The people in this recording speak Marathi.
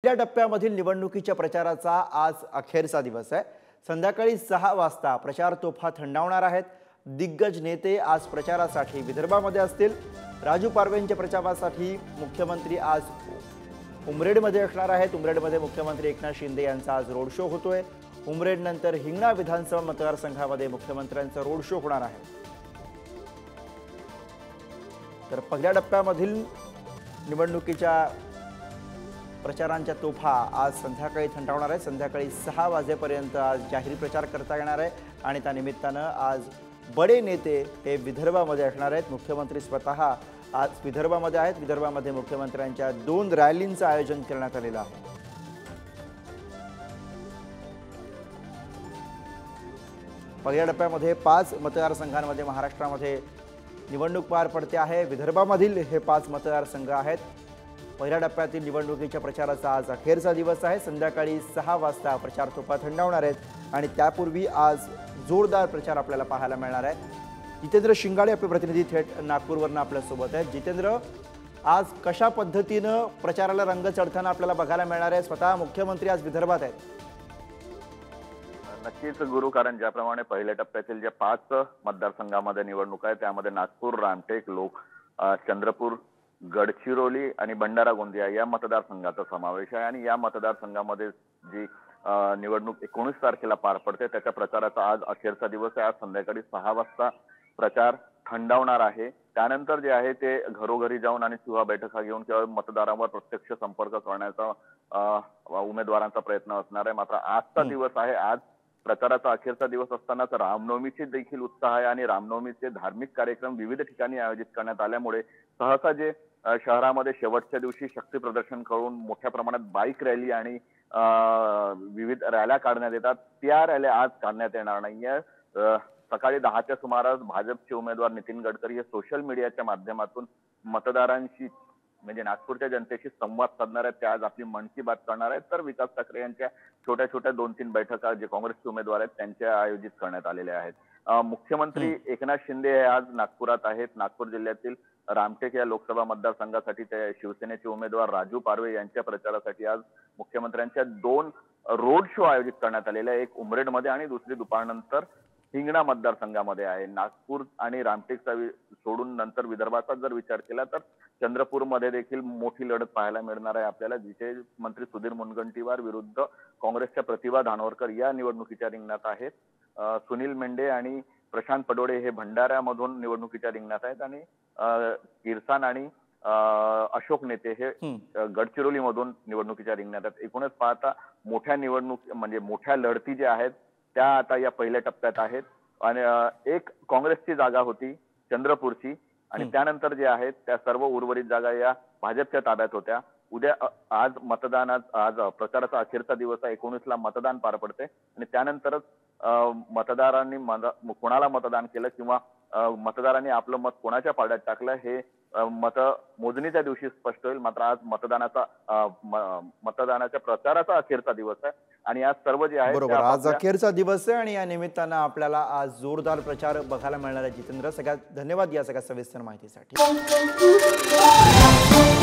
पहिल्या टप्प्यामधील निवडणुकीच्या प्रचाराचा आज अखेरचा दिवस आहे। संध्याकाळी 6 वाजता प्रचार तोफा थंडावणार आहेत। दिग्गज नेते आज प्रचारासाठी विदर्भामध्ये असतील। राजू पारवेंच्या प्रचारासाठी मुख्यमंत्री आज उमरेडमध्ये असणार आहेत। उमरेडमध्ये मुख्यमंत्री एकनाथ शिंदे यांचा आज रोड शो होतोय। उमरेड नंतर हिंगणा विधानसभा मतदारसंघामध्ये मुख्यमंत्र्यांचा रोड शो होणार आहे। तर पहिल्या टप्प्यामधील निवडणुकीच्या प्रचारांच्या तोफा आज संध्याकाळी थंडावणार आहे। संध्याकाळी 6 वाजेपर्यंत आज जाहीर प्रचार करता येणार आहे आणि त्या निमित्तानं आज बडे नेते हे विदर्भामध्ये असणार आहेत। मुख्यमंत्री स्वतः आज विदर्भामध्ये आहेत। विदर्भामध्ये मुख्यमंत्र्यांच्या 2 रॅलींचं आयोजन करण्यात आलेलं आहे। पहिल्या टप्प्यामध्ये 5 मतदारसंघांमध्ये महाराष्ट्रामध्ये निवडणूक पार पडते आहे। विदर्भामधील हे 5 मतदारसंघ आहेत। पहिल्या टप्प्यातील निवडणुकीच्या प्रचाराचा आज अखेरचा दिवस आहे। संध्याकाळी 6 वाजता प्रचार तोफा थंडावणार आहेत आणि त्यापूर्वी आज जोरदार प्रचार आपल्याला पाहायला मिळणार आहे। जितेंद्र शिंगाडे आपले प्रतिनिधी थेट नागपूरवरून आपल्या सोबत आहेत। जितेंद्र, आज कशा पद्धतीनं प्रचाराला रंग चढताना आपल्याला बघायला मिळणार आहे? स्वतः मुख्यमंत्री आज विदर्भात आहेत। नक्कीच गुरु, कारण ज्याप्रमाणे पहिल्या टप्प्यातील जे 5 मतदारसंघामध्ये निवडणूक आहे त्यामध्ये नागपूर, रामटेक, चंद्रपूर, गडचिरोली आणि भंडारा गोंदिया या मतदारसंघाचा समावेश आहे आणि या मतदारसंघामध्ये जी निवडणूक 19 तारखेला पार पडते त्याच्या प्रचाराचा आज अखेरचा दिवस आहे। आज संध्याकाळी 6 वाजता प्रचार थंडावणार आहे। त्यानंतर जे आहे ते घरोघरी जाऊन आणि चुहा बैठका घेऊन किंवा मतदारांवर प्रत्यक्ष संपर्क करण्याचा उमेदवारांचा प्रयत्न असणार आहे। मात्र आजचा दिवस आहे, आज प्रचाराचा अखेरचा दिवस असतानाच रामनवमीचे देखील उत्साह आहे आणि रामनवमीचे धार्मिक कार्यक्रम विविध ठिकाणी आयोजित करण्यात आल्यामुळे सहसा जे शहरामध्ये शेवटच्या दिवशी शक्ती प्रदर्शन करून मोठ्या प्रमाणात बाईक रॅली आणि विविध रॅल्या काढण्यात येतात, त्या रॅल्या आज काढण्यात येणार नाहीये। सकाळी 10च्या सुमारास भाजपचे उमेदवार नितीन गडकरी हे सोशल मीडियाच्या माध्यमातून मतदारांशी म्हणजे नागपूरच्या जनतेशी संवाद साधणार आहेत। ते आज आपली मन की बात करणार आहेत। तर विकास ठाकरे यांच्या छोट्या छोट्या 2-3 बैठका जे काँग्रेसचे उमेदवार आहेत त्यांच्या आयोजित करण्यात आलेल्या आहेत। मुख्यमंत्री एकनाथ शिंदे हे आज नागपुरात आहेत। नागपूर जिल्ह्यातील रामटेक या लोकसभा मतदारसंघासाठी ते शिवसेनेचे उमेदवार राजू पारवे यांच्या प्रचारासाठी आज मुख्यमंत्र्यांच्या 2 रोड शो आयोजित करण्यात आलेले आहे। एक उमरेडमध्ये आणि दुसरी दुपारनंतर हिंगणा मतदारसंघामध्ये आहे। नागपूर आणि रामटेकचा सोडून नंतर विदर्भाचा जर विचार केला तर चंद्रपूरमध्ये देखील मोठी लढत पाहायला मिळणार आहे आपल्याला, जिथे मंत्री सुधीर मुनगंटीवार विरुद्ध काँग्रेसच्या प्रतिभा धानोरकर या निवडणुकीच्या रिंगणात आहेत। सुनील मेंढे आणि प्रशांत पडोळे हे भंडाऱ्यामधून निवडणुकीच्या रिंगणात आहेत आणि किरसान आणि अशोक नेते हे गडचिरोलीमधून निवडणुकीच्या रिंगणात आहेत। एकूणच पाहता मोठ्या निवडणूक म्हणजे मोठ्या लढती ज्या आहेत त्या आता या पहिल्या टप्प्यात आहेत आणि एक काँग्रेसची जागा होती चंद्रपूरची आणि त्यानंतर जे आहेत त्या सर्व उर्वरित जागा या भाजपच्या ताब्यात होत्या। उद्या आज प्रचाराचा अखेरचा दिवस आहे। 19ला मतदान पार पडते आणि त्यानंतरच मतदारांनी कोणाला मतदान केलं किंवा मतदारांनी आपलं मत कोणाच्या पारड्यात टाकलं हे मोजणीच्या दिवशी स्पष्ट होईल। मात्र आज मतदानाच्या प्रचाराचा अखेरचा दिवस आहे आणि आज सर्व जे आहे बरोबर आज अखेरचा दिवस आहे आणि या निमित्तानं आपल्याला आज जोरदार प्रचार बघायला मिळणार आहे। जितेंद्र, सगळ्यात धन्यवाद या सगळ्या सविस्तर माहितीसाठी।